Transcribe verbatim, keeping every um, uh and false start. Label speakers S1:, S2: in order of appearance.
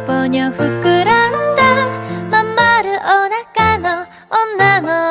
S1: ぽにょ膨らんだまん丸お腹の女の